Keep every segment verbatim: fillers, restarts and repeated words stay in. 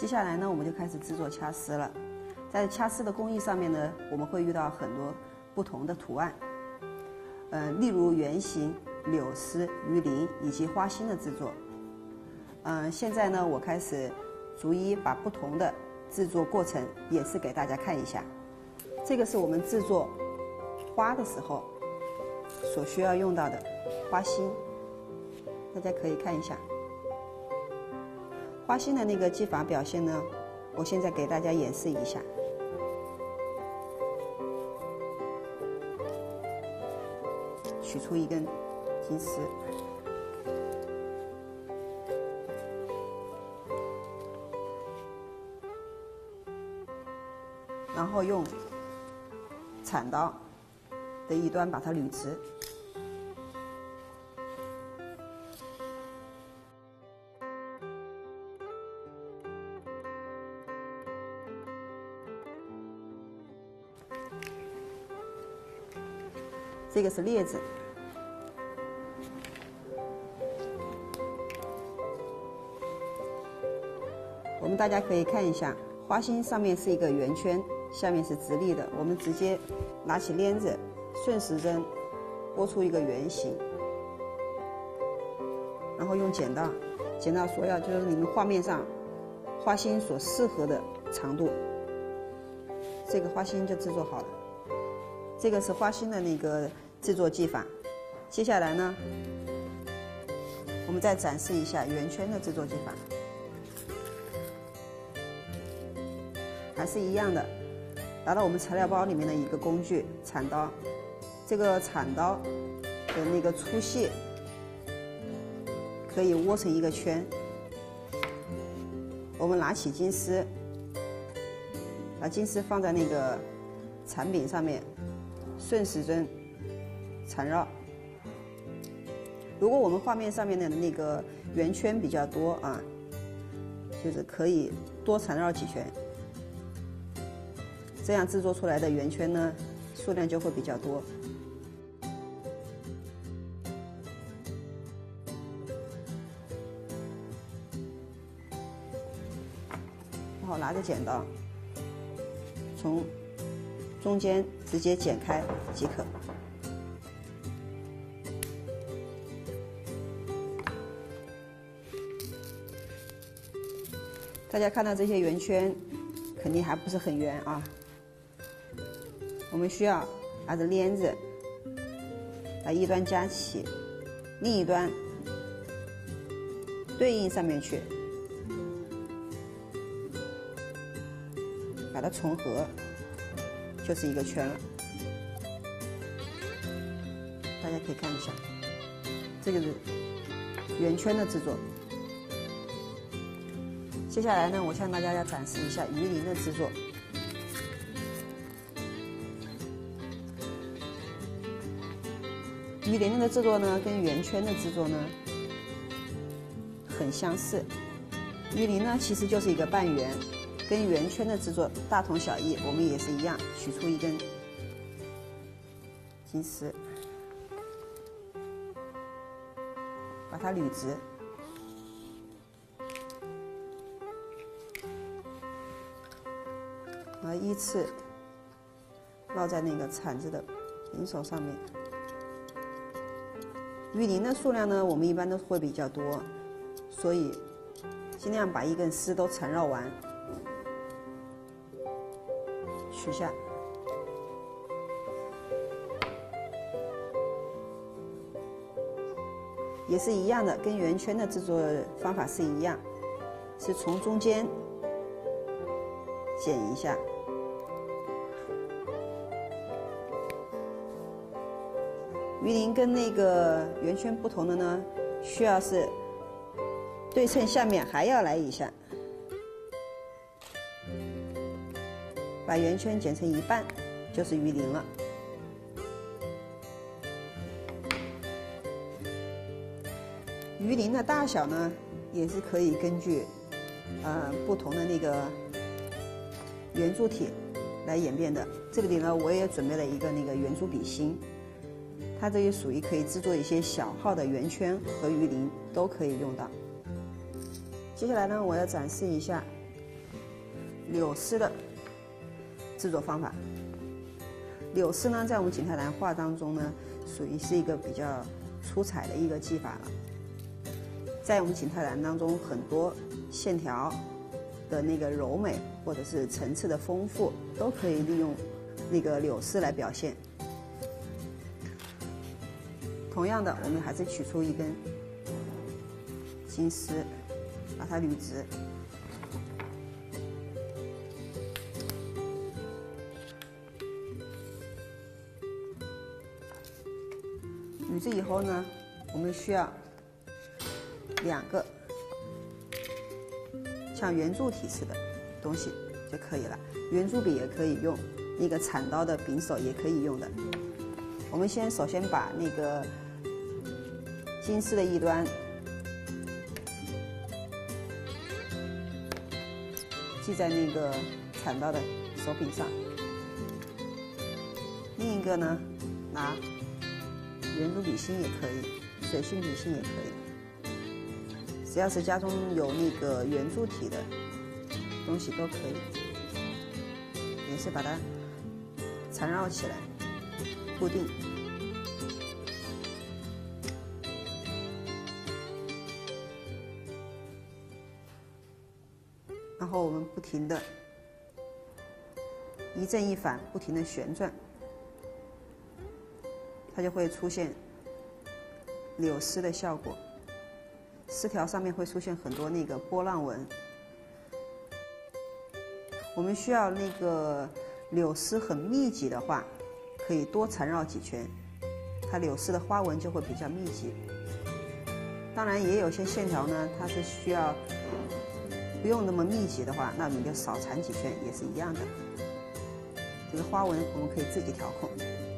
接下来呢，我们就开始制作掐丝了。在掐丝的工艺上面呢，我们会遇到很多不同的图案，呃，例如圆形、柳丝、鱼鳞以及花心的制作。嗯、呃，现在呢，我开始逐一把不同的制作过程演示给大家看一下。这个是我们制作花的时候所需要用到的花心，大家可以看一下。花心的那个技法表现呢，我现在给大家演示一下。取出一根金丝，然后用铲刀的一端把它捋直。这个是镊子，我们大家可以看一下，花心上面是一个圆圈，下面是直立的。我们直接拿起链子，顺时针拨出一个圆形，然后用剪刀，剪到所要就是你们画面上花心所适合的长度，这个花心就制作好了。这个是花心的那个制作技法。接下来呢，我们再展示一下圆圈的制作技法，还是一样的，拿到我们材料包里面的一个工具铲刀，这个铲刀的那个粗细可以窝成一个圈。我们拿起金丝，把金丝放在那个铲柄上面，顺时针缠绕。如果我们画面上面的那个圆圈比较多啊，就是可以多缠绕几圈，这样制作出来的圆圈呢，数量就会比较多。然后拿着剪刀，从中间直接剪开即可。大家看到这些圆圈，肯定还不是很圆啊。我们需要拿着链子，把一端夹起，另一端对应上面去，把它重合，就是一个圈了。大家可以看一下，这个是圆圈的制作。接下来呢，我向大家要展示一下鱼鳞的制作。鱼鳞的制作呢，跟圆圈的制作呢很相似。鱼鳞呢，其实就是一个半圆，跟圆圈的制作大同小异。我们也是一样，取出一根金丝，把它捋直。然后依次绕在那个铲子的柄手上面。鱼鳞的数量呢，我们一般都会比较多，所以尽量把一根丝都缠绕完，取下。也是一样的，跟圆圈的制作方法是一样，是从中间剪一下。鱼鳞跟那个圆圈不同的呢，需要是对称下面还要来一下，把圆圈剪成一半，就是鱼鳞了。鱼鳞的大小呢，也是可以根据呃不同的那个圆珠体来演变的。这里呢，我也准备了一个那个圆珠笔芯。它这也属于可以制作一些小号的圆圈和鱼鳞都可以用到。接下来呢，我要展示一下柳丝的制作方法。柳丝呢，在我们景泰蓝画当中呢，属于是一个比较出彩的一个技法了。在我们景泰蓝当中，很多线条的那个柔美，或者是层次的丰富，都可以利用那个柳丝来表现。同样的，我们还是取出一根金丝，把它捋直。捋直以后呢，我们需要两个像圆柱体似的东西就可以了。圆珠笔也可以用，那个铲刀的柄手也可以用的。我们先首先把那个金丝的一端系在那个铲刀的手柄上，另一个呢，拿圆珠笔芯也可以，水性笔芯也可以，只要是家中有那个圆柱体的东西都可以，也是把它缠绕起来，固定。然后我们不停的一正一反，不停的旋转，它就会出现柳丝的效果。丝条上面会出现很多那个波浪纹。我们需要那个柳丝很密集的话，可以多缠绕几圈，它柳丝的花纹就会比较密集。当然，也有些线条呢，它是需要不用那么密集的话，那你就少缠几圈也是一样的。这个花纹我们可以自己调控。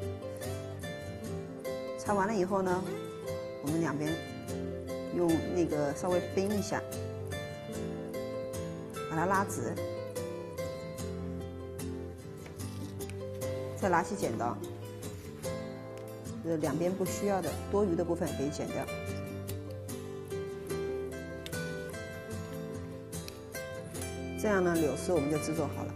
缠完了以后呢，我们两边用那个稍微熨一下，把它拉直，再拿起剪刀，这两边不需要的多余的部分给剪掉。这样呢，柳丝我们就制作好了。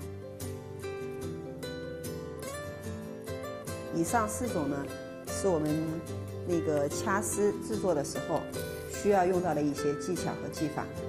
以上四种呢，是我们那个掐丝制作的时候需要用到的一些技巧和技法。